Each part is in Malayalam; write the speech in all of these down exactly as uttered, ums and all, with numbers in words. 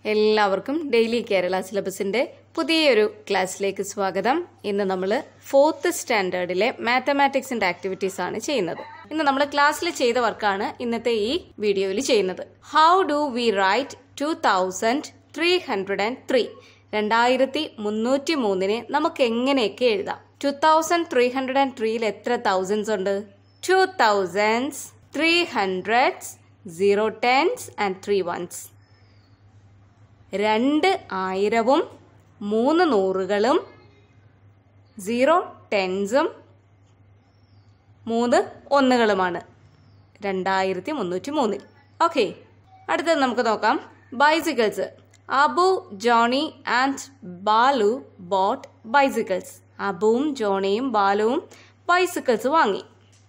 എല്ലാവർക്കും ഡെയിലി കേരള സിലബസിൻ്റെ പുതിയൊരു ക്ലാസ്സിലേക്ക് സ്വാഗതം. ഇന്ന് നമ്മൾ ഫോർത്ത് സ്റ്റാൻഡേർഡിലെ മാത്തമാറ്റിക്സിൻ്റെ ആക്ടിവിറ്റീസ് ആണ് ചെയ്യുന്നത്. ഇന്ന് നമ്മൾ ക്ലാസ്സിൽ ചെയ്ത വർക്കാണ് ഇന്നത്തെ ഈ വീഡിയോയിൽ ചെയ്യുന്നത്. How do we write two thousand three hundred and three രണ്ടായിരത്തി മുന്നൂറ്റി മൂന്നിനെ നമുക്ക് എങ്ങനെയൊക്കെ എഴുതാം? Two thousand three hundred and ത്രീയിൽ എത്ര തൗസൻഡ്സ് ഉണ്ട്? Two thousands, three hundreds, zero tens and three ones. രണ്ട് ആയിരവും മൂന്ന് നൂറുകളും സീറോ ടെൻസും മൂന്ന് ഒന്നുകളുമാണ് രണ്ടായിരത്തി മുന്നൂറ്റി മൂന്നിൽ. ഓക്കെ, അടുത്തത് നമുക്ക് നോക്കാം. Bicycles. Abu, Johnny and Balu bought bicycles. അബുവും ജോണിയും ബാലുവും ബൈസിക്കിൾസ് വാങ്ങി.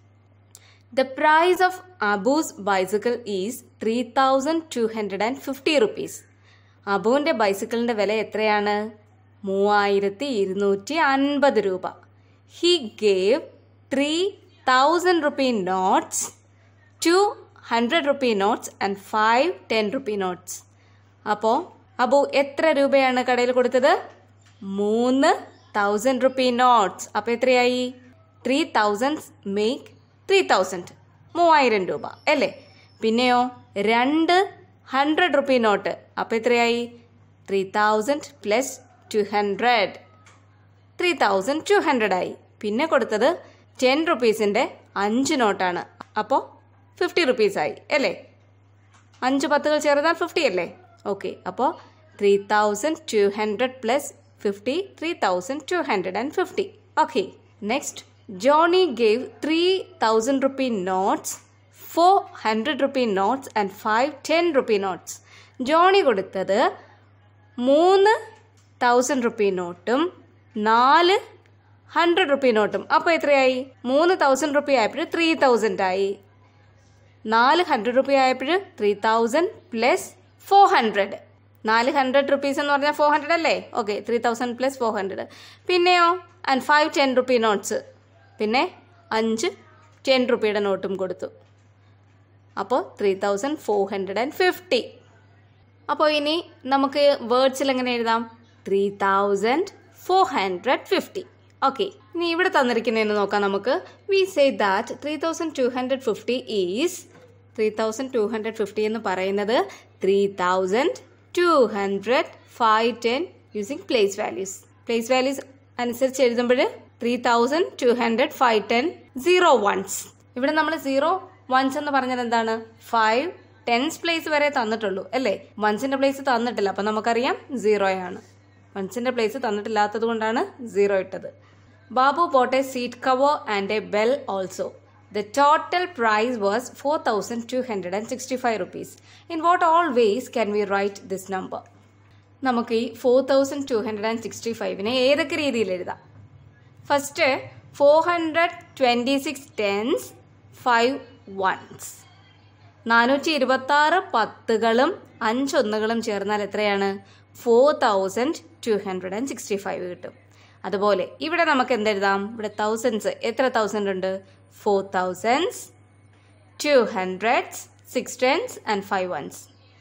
The price of Abu's bicycle is three thousand two hundred fifty rupees. അബുവിൻ്റെ ബൈസിക്കിളിൻ്റെ വില എത്രയാണ്? മൂവായിരത്തി ഇരുന്നൂറ്റി അൻപത് രൂപ. He gave three thousand rupee notes, two hundred rupee notes and five ten rupee notes. അപ്പോൾ അബു എത്ര രൂപയാണ് കടയിൽ കൊടുത്തത്? മൂന്ന് തൗസൻഡ് റുപ്പി നോട്ട്സ്. അപ്പോൾ എത്രയായി? Three thousand make three thousand, മൂവായിരം രൂപ അല്ലേ? പിന്നെയോ രണ്ട് ഹൺഡ്രഡ് റുപ്പി നോട്ട്. അപ്പോൾ എത്രയായി? Three thousand plus two hundred, three thousand two hundred ആയി. പിന്നെ കൊടുത്തത് ടെൻ റുപ്പീസിൻ്റെ അഞ്ച് നോട്ടാണ്. അപ്പോൾ ഫിഫ്റ്റി റുപ്പീസായി അല്ലേ? അഞ്ച് പത്തുകൾ ചേർന്നാൽ ഫിഫ്റ്റി അല്ലേ? ഓക്കെ, അപ്പോൾ three thousand two hundred plus fifty, three thousand two hundred and fifty. Okay, next. Johnny gave three thousand rupee notes, four hundred rupee notes and five ten rupee notes. Johnny കൊടുത്തത് മൂന്ന് തൗസൻഡ് റുപ്പി നോട്ടും നാല് ഹൺഡ്രഡ് റുപ്പി നോട്ടും. അപ്പോൾ എത്രയായി? മൂന്ന് തൗസൻഡ് റുപ്പി ആയപ്പോൾ ത്രീ തൗസൻഡ് ആയി. നാല് ഹൺഡ്രഡ് റുപ്പി ആയപ്പോൾ three thousand plus four hundred. നാല് ഹൺഡ്രഡ് റുപ്പീസ് എന്ന് പറഞ്ഞാൽ ഫോർ ഹൺഡ്രഡ് അല്ലേ? Okay, three thousand plus four hundred. പിന്നെയോ and five ten rupee notes. പിന്നെ അഞ്ച് ടെൻ റുപ്പിയുടെ നോട്ടും കൊടുത്തു. അപ്പോൾ three thousand four hundred and fifty. അപ്പോൾ ഇനി നമുക്ക് വേർഡ്സിൽ എങ്ങനെ എഴുതാം? Three thousand four hundred fifty. Okay, ഇനി ഇവിടെ തന്നിരിക്കുന്നതെന്ന് നോക്കാം നമുക്ക്. We say that three thousand two hundred fifty is, three thousand two hundred fifty എന്ന് പറയുന്നത് three thousand two hundred five ten using place values. Place values അനുസരിച്ച് എഴുതുമ്പോൾ three thousand two hundred five ten zero ones. ഇവിടെ നമ്മൾ സീറോ വൺസ് എന്ന് പറഞ്ഞാൽ എന്താണ്? ഫൈവ് ടെൻസ് പ്ലേസ് വരെ തന്നിട്ടുള്ളൂ അല്ലേ? വൺസിൻ്റെ പ്ലേസ് തന്നിട്ടില്ല. അപ്പം നമുക്കറിയാം സീറോയാണ്. വൺസിൻ്റെ പ്ലേസ് തന്നിട്ടില്ലാത്തത് കൊണ്ടാണ് സീറോ ഇട്ടത്. Babu bought a seat cover and a bell also. The total price was four thousand two hundred sixty-five rupees. In what all ways can we write this number? നമുക്ക് ഈ four thousand two hundred and sixty ഫൈവിനെ ഏതൊക്കെ രീതിയിൽ എഴുതാം? First four hundred twenty six tens, five ones. നാനൂറ്റി ഇരുപത്താറ് പത്തുകളും അഞ്ചൊന്നുകളും ചേർന്നാൽ എത്രയാണ്? Four thousand two hundred and sixty five കിട്ടും. അതുപോലെ ഇവിടെ നമുക്ക് എന്തെഴുതാം? ഇവിടെ തൗസൻഡ്സ് എത്ര തൗസൻഡ് ഉണ്ട്? Four thousands, two hundreds, six tens and five ones.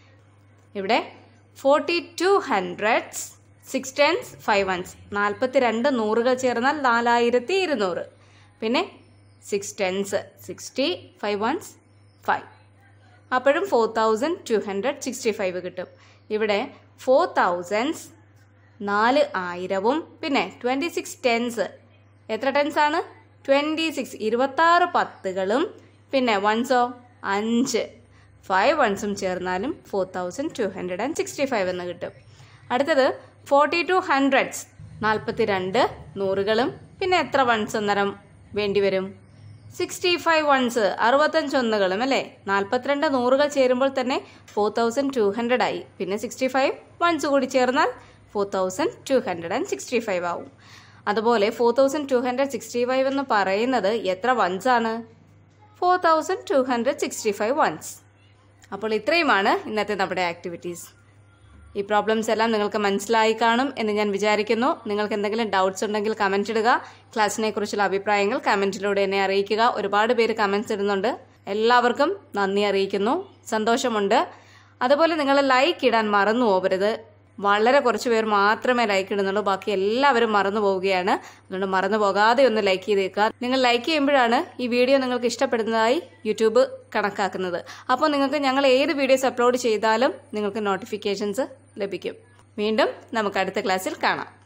ഇവിടെ forty two hundreds, six tens, five ones. നാൽപ്പത്തി രണ്ട് നൂറുകൾ ചേർന്നാൽ നാലായിരത്തി ഇരുന്നൂറ്. പിന്നെ six tens sixty, five ones five. അപ്പോഴും four thousand two hundred sixty five കിട്ടും. ഇവിടെ ഫോർ തൗസൻഡ്സ്, നാല് ആയിരവും പിന്നെ ട്വൻറ്റി സിക്സ് ടെൻസ്. എത്ര ടെൻസ് ആണ്? ട്വൻറ്റി സിക്സ്, ഇരുപത്താറ് പത്തുകളും പിന്നെ വൺസോ അഞ്ച്, ഫൈവ് വൺസും ചേർന്നാലും four thousand two hundred and sixty five എന്ന് കിട്ടും. അടുത്തത് ഫോർട്ടി ടു ഹൺഡ്രഡ്സ്, നാൽപ്പത്തി രണ്ട് നൂറുകളും പിന്നെ എത്ര വൺസ് അന്നേരം വേണ്ടി വരും? സിക്സ്റ്റി ഫൈവ് വൺസ്, അറുപത്തഞ്ച് ഒന്നുകളും അല്ലേ? നാൽപ്പത്തിരണ്ട് നൂറുകൾ ചേരുമ്പോൾ തന്നെ ഫോർ തൗസൻഡ് ടു ഹൺഡ്രഡ് ആയി. പിന്നെ സിക്സ്റ്റി ഫൈവ് വൺസ് കൂടി ചേർന്നാൽ four thousand two hundred and sixty five ആവും. അതുപോലെ four thousand two hundred sixty five എന്ന് പറയുന്നത് എത്ര വൺസ് ആണ്? Four thousand two hundred sixty five ones. അപ്പോൾ ഇത്രയുമാണ് ഇന്നത്തെ നമ്മുടെ ആക്ടിവിറ്റീസ്. ഈ പ്രോബ്ലംസ് എല്ലാം നിങ്ങൾക്ക് മനസ്സിലായി കാണും എന്ന് ഞാൻ വിചാരിക്കുന്നു. നിങ്ങൾക്ക് എന്തെങ്കിലും ഡൗട്ട്സ് ഉണ്ടെങ്കിൽ കമൻറ്റ് ഇടുക. ക്ലാസ്സിനെ കുറിച്ചുള്ള അഭിപ്രായങ്ങൾ കമൻറ്റിലൂടെ എന്നെ അറിയിക്കുക. ഒരുപാട് പേര് കമൻറ്റ്സ് ഇടുന്നുണ്ട്. എല്ലാവർക്കും നന്ദി അറിയിക്കുന്നു. സന്തോഷമുണ്ട്. അതുപോലെ നിങ്ങൾ ലൈക്ക് ഇടാൻ മറന്നു പോകരുത്. വളരെ കുറച്ച് പേർ മാത്രമേ ലൈക്ക് ഇടുന്നുള്ളൂ, ബാക്കി എല്ലാവരും മറന്നു പോവുകയാണ്. അതുകൊണ്ട് മറന്നു പോകാതെ ഒന്ന് ലൈക്ക് ചെയ്തേക്കുക. നിങ്ങൾ ലൈക്ക് ചെയ്യുമ്പോഴാണ് ഈ വീഡിയോ നിങ്ങൾക്ക് ഇഷ്ടപ്പെടുന്നതായി യൂട്യൂബ് കണക്കാക്കുന്നത്. അപ്പോൾ നിങ്ങൾക്ക് ഞങ്ങൾ ഏത് വീഡിയോസ് അപ്ലോഡ് ചെയ്താലും നിങ്ങൾക്ക് നോട്ടിഫിക്കേഷൻസ് ലഭിക്കും. വീണ്ടും നമുക്ക് അടുത്ത ക്ലാസ്സിൽ കാണാം.